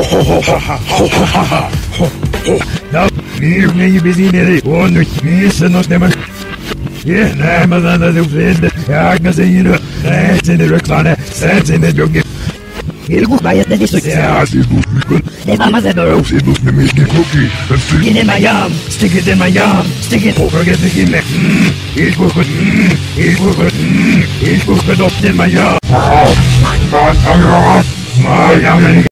No, me busy one miss no them. Yeah, I'm another friend. I can say, that's in the recliner, that's in the joke. Il gustaia de disso. The mama's at the roof. It was making cookie. Stick it in my yum. Stick it in my yum. Stick it. Forget the game. It was good. It was good. It was good up in my yum. My yum.